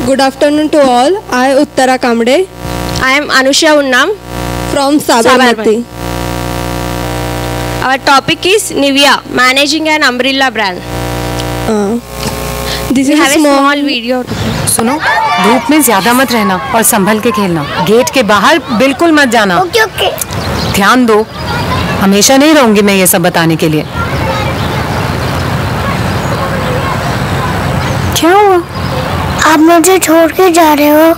Good afternoon to all. I Uttara Kamde. I am Anusha Unnam from Sabarmati. Our topic is NIVEA, managing an umbrella brand. This We is have a a small small video. सुनो, धूप में ज्यादा मत रहना और संभल के खेलना। Gate के बाहर बिल्कुल मत जाना। Okay okay. ध्यान दो, हमेशा नहीं रहूंगी मैं ये सब बताने के लिए। क्या हुआ? आप मुझे छोड़ के जा रहे हो?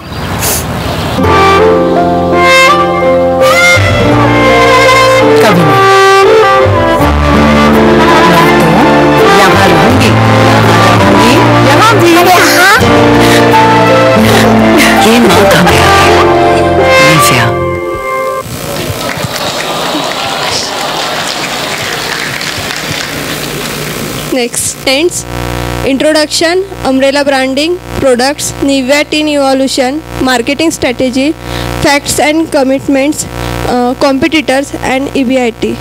कभी नहीं। यहाँ रहूंगी, यहाँ भी। ये माँ का प्यार है, Nivya. next ends. Introduction, umbrella branding, products, NIVEA teen evolution, marketing strategy, facts and commitments, competitors and EBIT.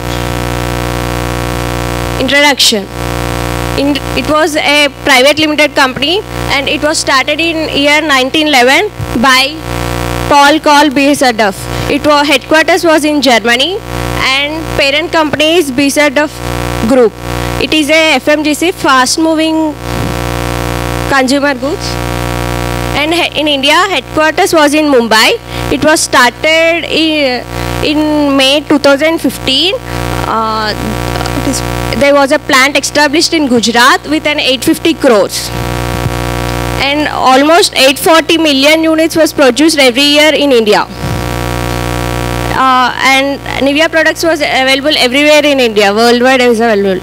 Introduction. It was a private limited company and it was started in year 1911 by Paul BZF. Its headquarters was in Germany and parent company is BZF Group. It is a FMGC, fast moving consumer goods. And in India, headquarters was in Mumbai. It was started in May 2015. There was a plant established in Gujarat with an 850 crores. And almost 840 million units was produced every year in India. And NIVEA products was available everywhere in India. Worldwide it was available.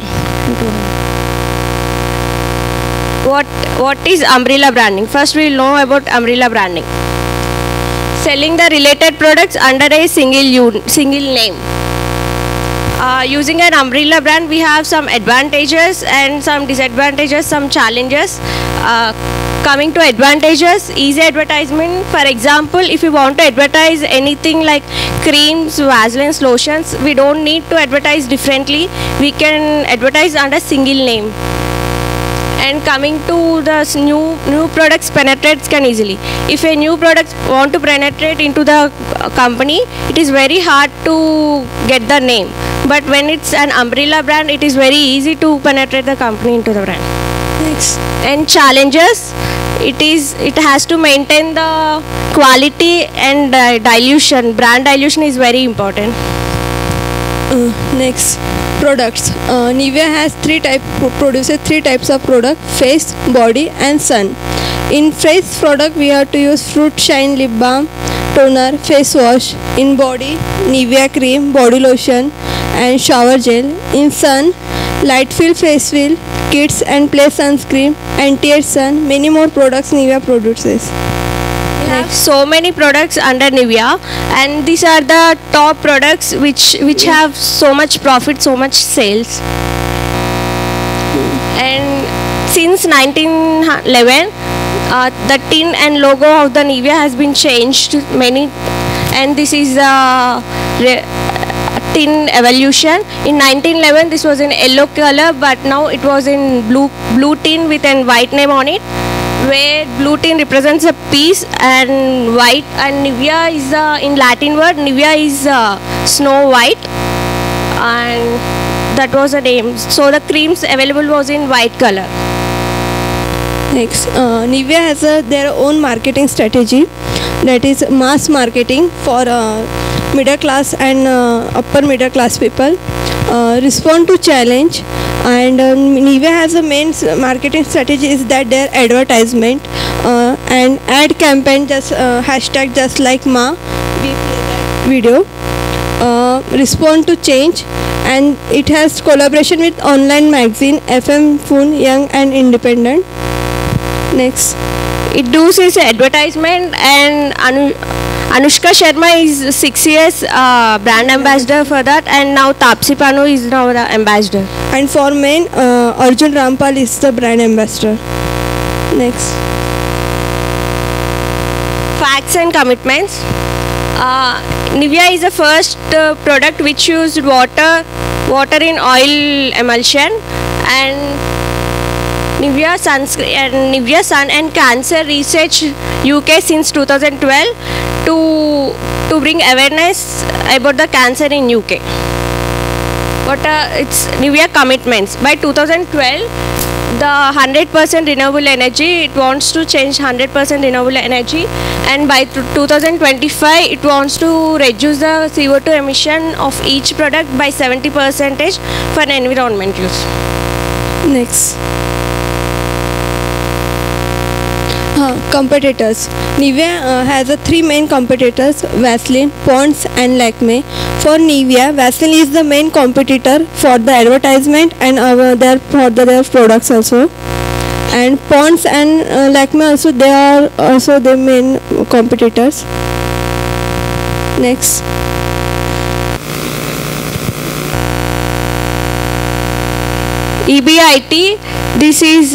What is umbrella branding? First we will know about umbrella branding. Selling the related products under a single name. Using an umbrella brand, we have some advantages and some disadvantages, some challenges. Coming to advantages, easy advertisement. For example, if you want to advertise anything like creams, vaselines, lotions, we don't need to advertise differently. We can advertise under single name. And coming to the new products, penetrates can easily. If a new product want to penetrate into the company, it is very hard to get the name. But when it's an umbrella brand, it is very easy to penetrate the company into the brand. Next. And challenges, it has to maintain the quality and dilution. Brand dilution is very important. Next, products. NIVEA produces three types of product: face, body and sun. In face product we have to use fruit shine lip balm, toner, face wash. In body, NIVEA cream, body lotion and shower gel. In sun, light fill face fill, kids and play sunscreen, anti-age sun. Many more products NIVEA produces. We have so many products under NIVEA, and these are the top products which have so much profit, so much sales. And since 1911, the tin and logo of the NIVEA has been changed many, and this is tin evolution. In 1911, this was in yellow color, but now it was in blue tin with a white name on it, where blue tin represents a peace and white, and NIVEA is in Latin word, NIVEA is snow white, and that was the name. So the creams available was in white color. Next, NIVEA has their own marketing strategy, that is mass marketing for middle class and upper middle class people. Respond to challenge, and NIVEA has a main marketing strategy is that their advertisement and ad campaign, just hashtag just like Ma, we play that video. Respond to change, and it has collaboration with online magazine, FM, Pune, Young and Independent. Next, It does its advertisement, and Anushka Sharma is 6 years brand ambassador for that, and now Tapsi Pannu is now the ambassador. and for men, Arjun Rampal is the brand ambassador. Next, Facts and commitments. NIVEA is the first product which used water in oil emulsion, and NIVEA Sun and Cancer Research UK since 2012 to bring awareness about the cancer in UK. What are its NIVEA commitments? By 2012, the 100% renewable energy, it wants to change 100% renewable energy, and by 2025 it wants to reduce the CO2 emission of each product by 70% for environment use. Next. Competitors. NIVEA has three main competitors: Vaseline, Pond's and Lakme. For NIVEA, Vaseline is the main competitor for the advertisement and for their products also. And Pond's and Lakme also, they are also the main competitors. Next. EBIT, this is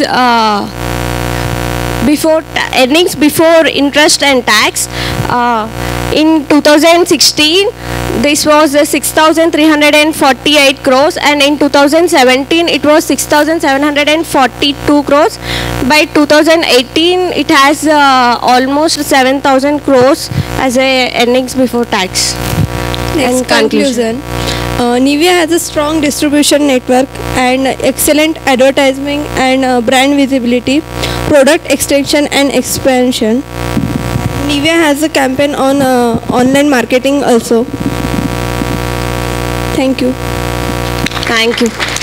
earnings before interest and tax. In 2016 this was 6,348 crores, and in 2017 it was 6,742 crores. By 2018 it has almost 7,000 crores as a earnings before tax. Next, conclusion. NIVEA has a strong distribution network and excellent advertising and brand visibility, product extension and expansion. NIVEA has a campaign on online marketing also. Thank you. Thank you.